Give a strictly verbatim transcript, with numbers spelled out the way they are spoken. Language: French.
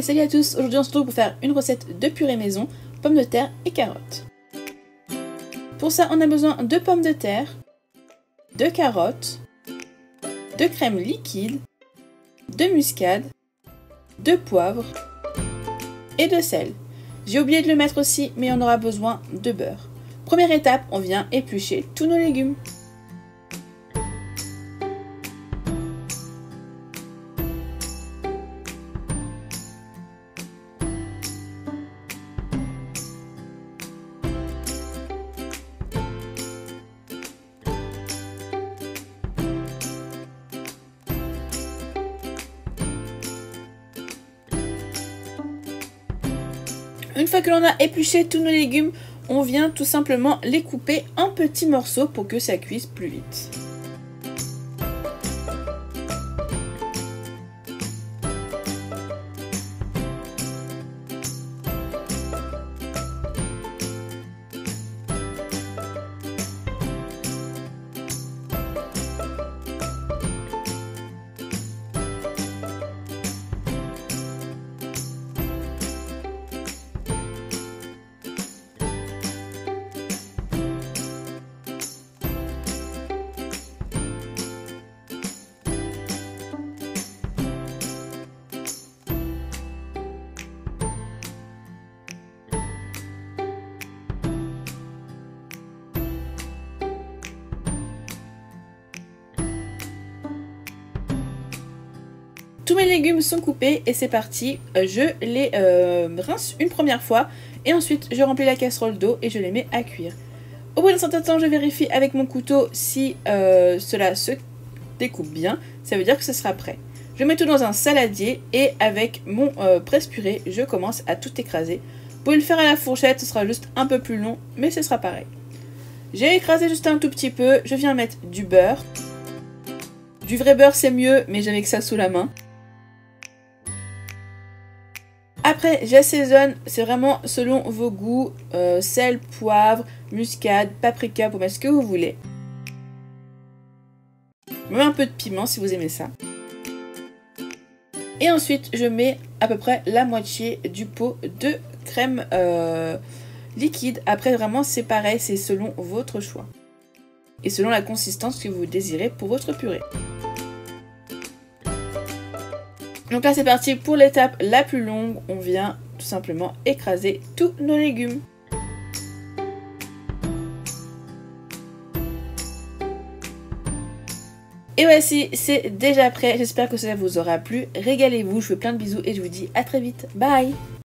Salut à tous, aujourd'hui on se retrouve pour faire une recette de purée maison, pommes de terre et carottes. Pour ça on a besoin de pommes de terre, de carottes, de crème liquide, de muscade, de poivre et de sel. J'ai oublié de le mettre aussi mais on aura besoin de beurre. Première étape, on vient éplucher tous nos légumes. Une fois que l'on a épluché tous nos légumes, on vient tout simplement les couper en petits morceaux pour que ça cuise plus vite. Tous mes légumes sont coupés et c'est parti, je les euh, rince une première fois et ensuite je remplis la casserole d'eau et je les mets à cuire. Au bout d'un certain temps, je vérifie avec mon couteau si euh, cela se découpe bien, ça veut dire que ce sera prêt. Je mets tout dans un saladier et avec mon euh, presse-purée, je commence à tout écraser. Vous pouvez le faire à la fourchette, ce sera juste un peu plus long, mais ce sera pareil. J'ai écrasé juste un tout petit peu, je viens mettre du beurre. Du vrai beurre c'est mieux, mais j'avais que ça sous la main. Après, j'assaisonne, c'est vraiment selon vos goûts, euh, sel, poivre, muscade, paprika, pour mettre ce que vous voulez. Même un peu de piment si vous aimez ça. Et ensuite, je mets à peu près la moitié du pot de crème euh, liquide. Après, vraiment, c'est pareil, c'est selon votre choix. Et selon la consistance que vous désirez pour votre purée. Donc là c'est parti pour l'étape la plus longue, on vient tout simplement écraser tous nos légumes. Et voici, c'est déjà prêt, j'espère que ça vous aura plu, régalez-vous, je vous fais plein de bisous et je vous dis à très vite, bye!